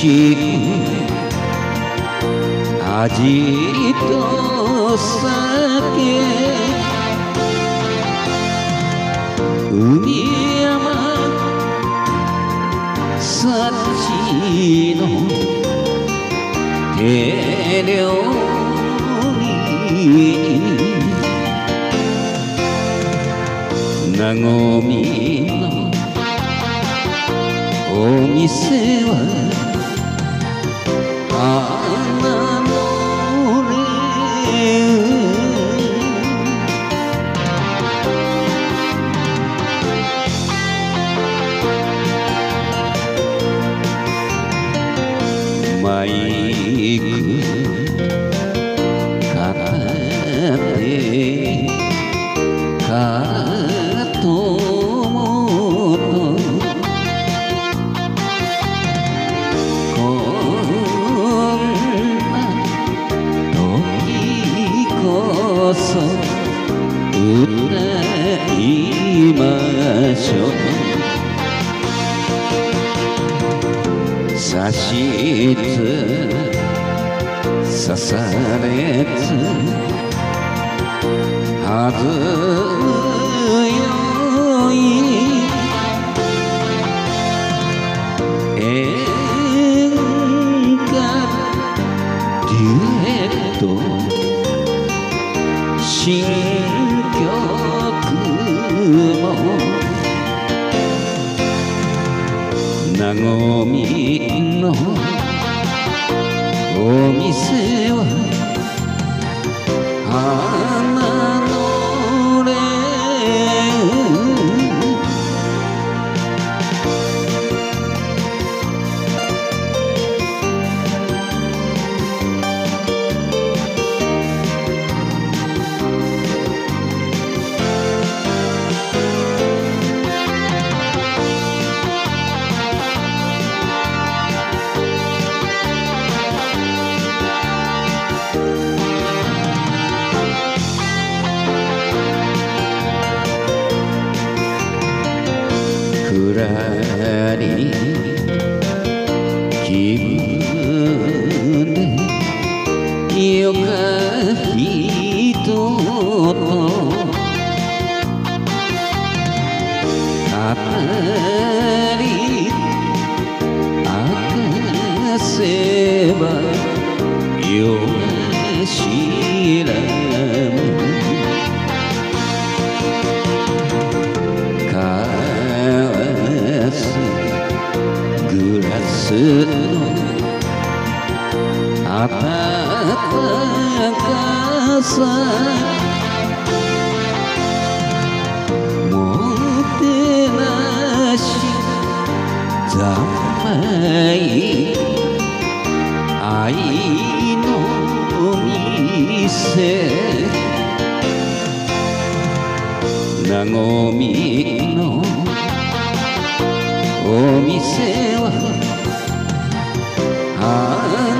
し味と酒海山幸の手料理なごみのお店は花のれマイク片手から友とこんな時こそ歌いましょう差しつ刺されつはずよい演歌デュエット新曲もなごみのお店は花のれふらり気分でよか人と語り明かせばよしらむグラスの温かさもてなしざまい愛の店なごみのお店は